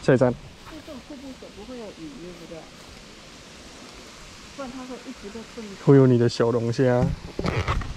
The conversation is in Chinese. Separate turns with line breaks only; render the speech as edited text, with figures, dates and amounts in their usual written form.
下一站。
这种瀑布水不会有鱼，对不对？不然它会一直被困住。
会有你的小龙虾。